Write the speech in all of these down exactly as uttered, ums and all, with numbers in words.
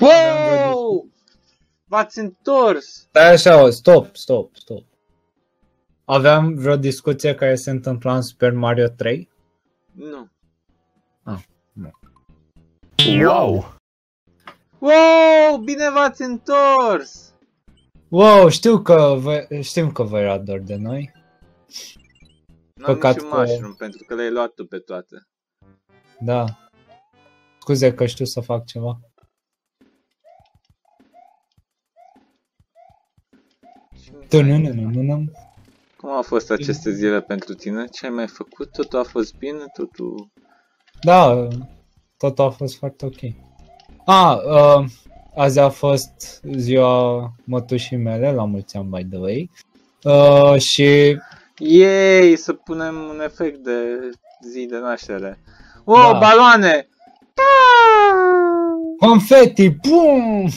Wow! V-ați întors! Stai așa, stop, stop, stop. Aveam vreo discuție care se întâmpla în Super Mario trei? Nu. Ah, nu. Wow! Wow! Bine v-ați întors! Wow, știu că vă, știm că vă era dor de noi. Nu am Păcat niciun că- mushroom, pentru că le-ai luat tu pe toate. Da. Scuze că știu să fac ceva. Tu nu, nu, nu, nu, nu. Cum au fost aceste zile pentru tine? Ce ai mai făcut? Totul a fost bine? Totul... Da, totul a fost foarte ok. Ah, uh, azi a fost ziua mătușii mele, la mulți ani, by the way. Uh, și Yay! Să punem un efect de zi de naștere. Wow, Da. baloane! confeti, pum!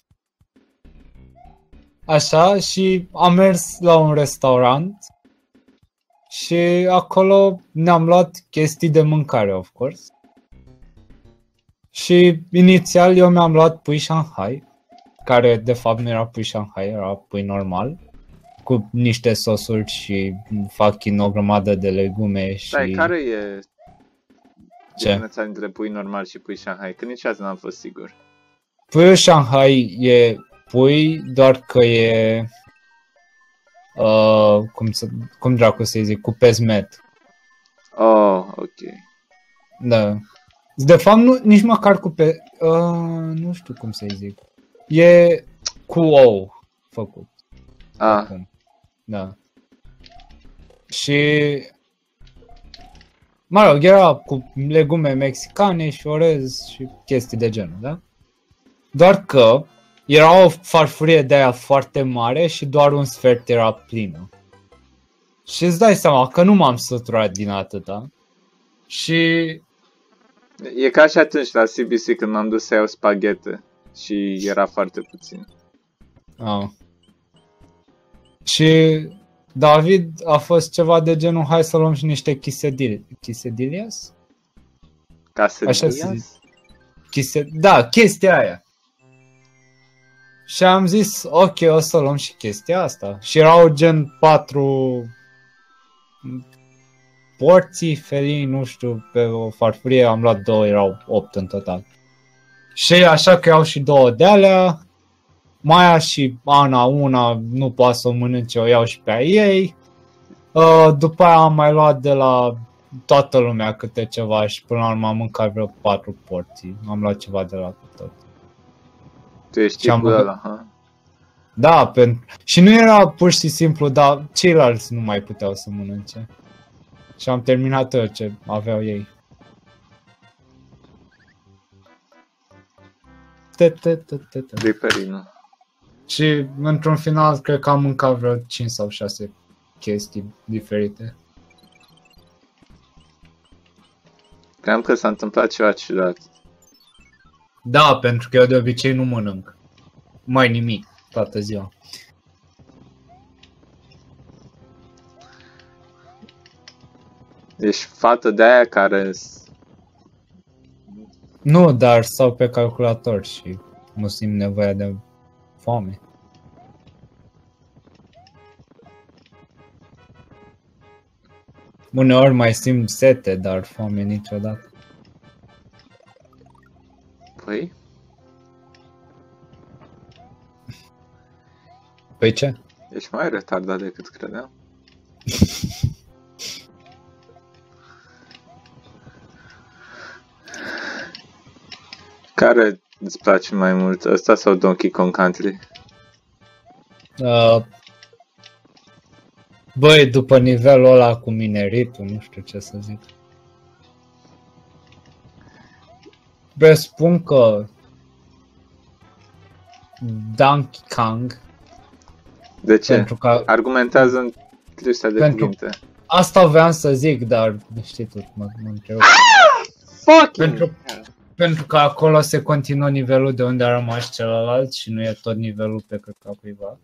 Așa, și am mers la un restaurant și acolo ne-am luat chestii de mâncare, of course. Și inițial eu mi-am luat pui Shanghai, care de fapt nu era pui Shanghai, era pui normal, cu niște sosuri și fucking o grămadă de legume și... Stai, care e Ce? diferența dintre pui normal și pui Shanghai? Că nici azi n-am fost sigur. Puiul Shanghai e pui, doar că e... Uh, cum, să, cum dracu să-i zic, cu pezmet. Oh, ok. Da. De fapt, nu, nici măcar cu pe... Uh, nu știu cum să-i zic. E cu ou făcut. Ah, Acum. Da. Și... Mă rog, era cu legume mexicane și orez și chestii de genul, da? Doar că era o farfurie de aia foarte mare și doar un sfert era plină. Și îți dai seama că nu m-am săturat din atâta. Și... e ca și atunci la C B C când m-am dus să iau spaghete și era foarte puțin. Ah. Și David a fost ceva de genul, hai să luăm și niște chisedil- chisedilias? Ca să Așa dias? se zice. Chise... Da, chestia aia. Și am zis, ok, o să luăm și chestia asta. Și erau gen patru porții, felii, nu știu, pe o farfurie am luat două, erau opt în total. Și așa că iau și două de alea. Maia și Ana, una nu poate să o mănânce, o iau și pe a ei. Uh, după aia am mai luat de la toată lumea câte ceva și până la urmă am mâncat vreo patru porții. Am luat ceva de la tot. Tu ești Și am tipul băgat- ăla, ha? Da, pentru... și nu era pur și simplu, dar ceilalți nu mai puteau să mănânce. Și am terminat tot ce aveau ei. Te-te-te-te-te. Riperinul. Și într-un final cred că am mâncat vreo cinci sau șase chestii diferite. Cream că s-a întâmplat ceva ciudat. Da, pentru că eu de obicei nu mănânc mai nimic toată ziua. Ești fată de aia care... Nu, dar stau pe calculator și nu simt nevoia de foame. Uneori mai simt sete, dar foame niciodată. Păi? Păi ce? Ești mai retardat decât credeam. Care îți place mai mult, ăsta sau Donkey Kong Country? Uh, băi, după nivelul ăla cu mineritul, nu știu ce să zic. Presupun că Donkey Kong, De ce? pentru că Argumentează în lista de Pentru- cuvinte. asta voiam să zic, dar știi tu, mă, mă întreb. Fucking! Pentru, pentru că acolo se continuă nivelul de unde a rămas celălalt și nu e tot nivelul pe căca cuiva.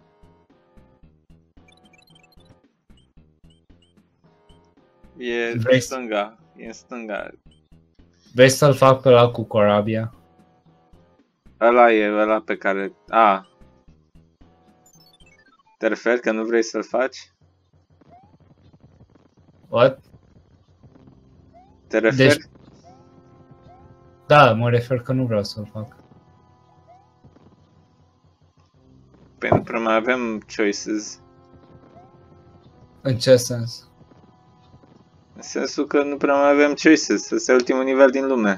E în Vrei- stânga. E în stânga. Vrei să-l fac pe ăla cu corabia? Ăla e ăla pe care... A. Te referi că nu vrei să-l faci? What? Te referi? Deci... Da, mă refer că nu vreau să-l fac. Păi nu prea mai avem choices. În ce sens? În sensul că nu prea mai avem choices. Ăsta e ultimul nivel din lume.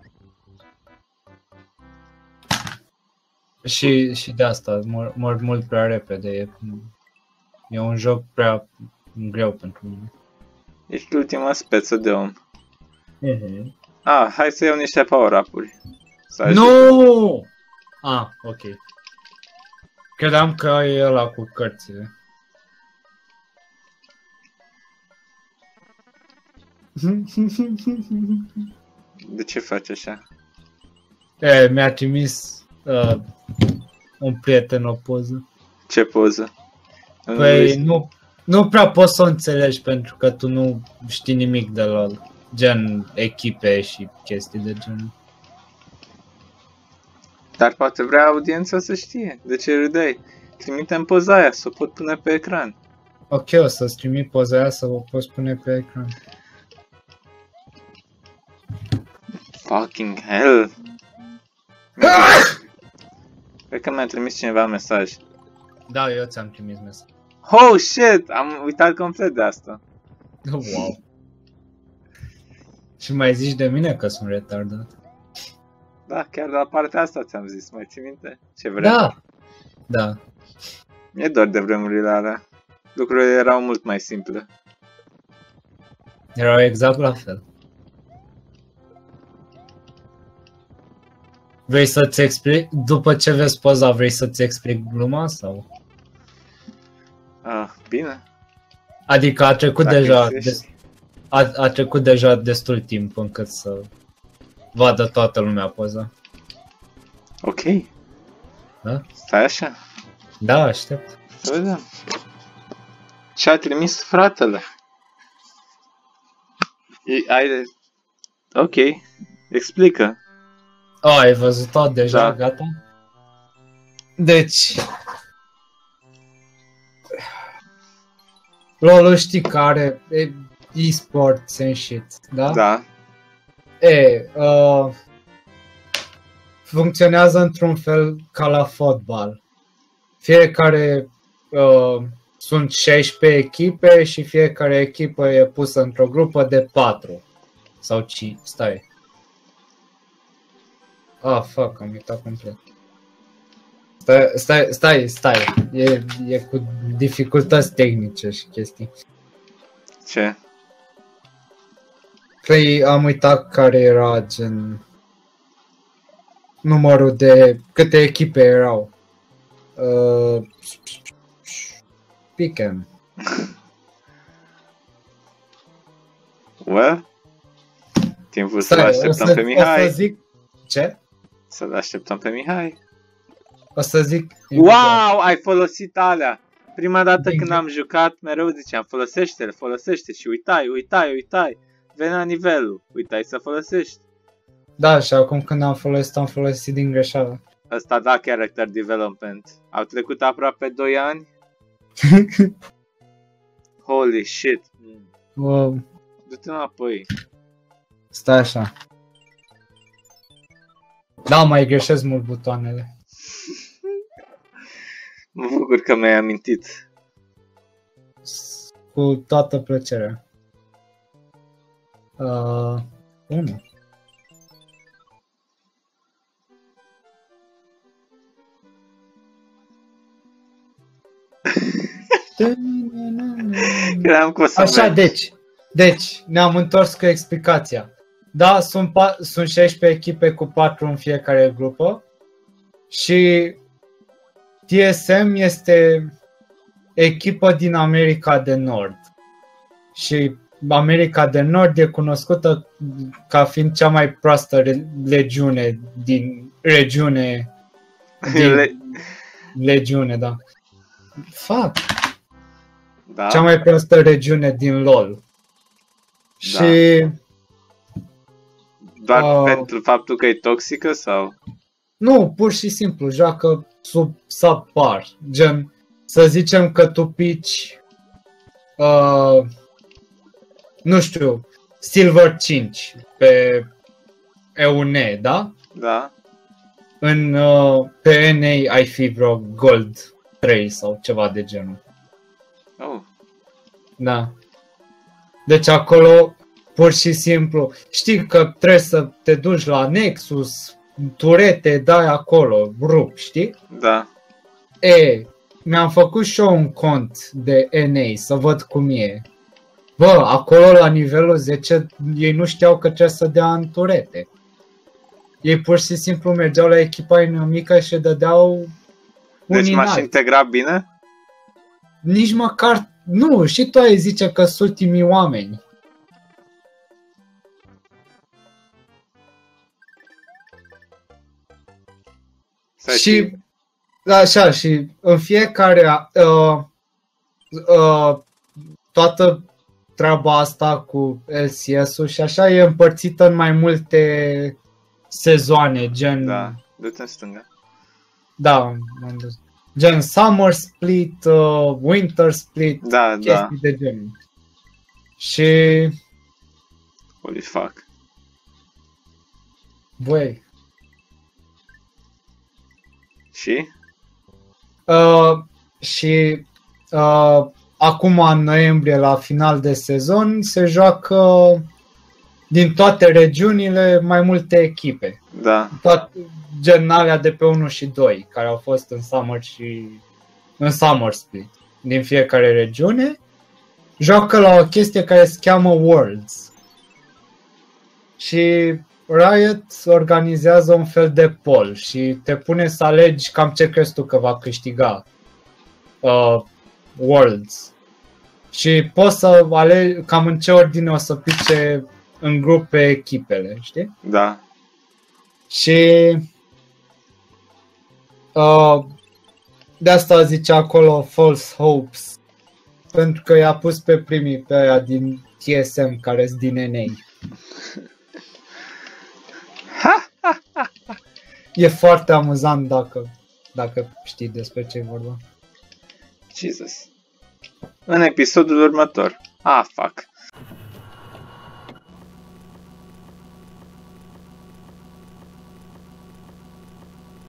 Și, și de asta, mor, mor mult prea repede. E, e un joc prea greu pentru mine. Ești ultima speță de om. Uh-huh. Ah, hai să iau niște power-up-uri. Nu! Ah, ok. Credeam că e ăla cu cărțile. De ce faci așa? E, mi-a trimis uh, un prieten o poză. Ce poză? Păi nu, nu prea poți să o înțelegi pentru că tu nu știi nimic de LOL. Gen echipe și chestii de genul. Dar poate vrea audiența să știe. De ce râdeai? Trimite-mi poza aia, să o pot pune pe ecran. Ok, o să-ți trimit poza aia să o poți pune pe ecran. Fucking hell. Cred că mi-a trimis cineva mesaj. Da, eu ți-am trimis mesaj. Oh shit! Am uitat complet de asta. Wow. Și mai zici de mine că sunt retardat. Da, chiar la partea asta ți-am zis, mai ții minte? Ce vrei? Da. Da. E doar de vremurile alea. Lucrurile erau mult mai simple. Erau exact la fel. Vrei să-ți explic? După ce vezi poza, vrei să-ți explic gluma sau? Ah, bine. Adică a trecut Dacă deja existi. des, a, a trecut deja destul timp încât să vadă toată lumea poza. Ok. Da? Stai așa. Da, aștept. Să vedem. Ce a trimis fratele? E, ai de... Ok. Explică. Oh, ai văzut-o deja, Da. gata? Deci... LOL știi că are e, e-sports and shit, da? Da. E, uh, funcționează într-un fel ca la fotbal. Fiecare uh, sunt șaisprezece echipe și fiecare echipă e pusă într-o grupă de patru. Sau cinci, stai. Ah, fuck, am uitat complet. Stai, stai, stai, stai. E, e cu dificultăți tehnice și chestii. Ce? Păi am uitat care era gen... numărul de câte echipe erau. Uh, Pick-em. Well? Timpul să-l Stai, așteptăm o să, pe o Mihai. să zic... Ce? Să-l așteptăm pe Mihai. O să zic... Wow, ai folosit alea! Prima dată Din- când am jucat, mereu ziceam, folosește-le, folosește și uitai, uitai, uitai. Venea nivelul, uitai să folosești. Da, și acum când am folosit, am folosit din greșeală. Ăsta da character development. Au trecut aproape doi ani. Holy shit. Wow. Du-te înapoi. Stai așa. Da, mai greșesc mult butoanele. Mă bucur că mi-ai amintit. Cu toată plăcerea. Uh, unu. Credeam că o să Așa, mergi. deci. Deci, ne-am întors cu explicația. Da, sunt, pa- sunt șaisprezece echipe cu patru în fiecare grupă. Și T S M este echipă din America de Nord. Și America de Nord e cunoscută ca fiind cea mai proastă re- legiune din regiune din Le- legiune, da. Fuck. Da? Cea mai proastă regiune din LoL. Și Doar Uh. pentru faptul că e toxică sau? Nu, pur și simplu, joacă sub subpar. Gen, să zicem că tu pici, uh, nu știu, Silver cinci pe E U N, da? Da. În, uh, pe N A ai fi vreo Gold trei sau ceva de genul. Oh. Da. Deci acolo, pur și simplu, știi că trebuie să te duci la Nexus, turete, dai acolo, rup, știi? Da. E, mi-am făcut și eu un cont de N A să văd cum e. Bă, acolo la nivelul zece, ei nu știau că trebuie să dea în turete. Ei pur și simplu mergeau la echipa inamică și dădeau Deci unii m-aș înalți. integra bine? Nici măcar, nu, și tu ai zice că sunt ultimii oameni. Să Și, știi. așa, și în fiecare, uh, uh, toată treaba asta cu L C S-ul și așa e împărțită în mai multe sezoane, gen, Da, du-te în stânga. da, m-am dus. Gen Summer Split, uh, Winter Split, Da, chestii da. de genul. Și, Holy fuck. băi, Și? uh, și uh, acum în noiembrie la final de sezon se joacă din toate regiunile mai multe echipe. Da. Toate, gen alea de pe unu și doi, care au fost în Summer și în Summer Split, din fiecare regiune, joacă la o chestie care se cheamă Worlds. Și Riot organizează un fel de poll și te pune să alegi cam ce crezi tu că va câștiga uh, Worlds. Și poți să alegi cam în ce ordine o să pice în grupe echipele, știi? Da. Și uh, de asta zice acolo False Hopes, pentru că i-a pus pe primii pe aia din T S M care sunt din N A. E foarte amuzant dacă, dacă știi despre ce e vorba. Jesus. În episodul următor. Ah, fuck.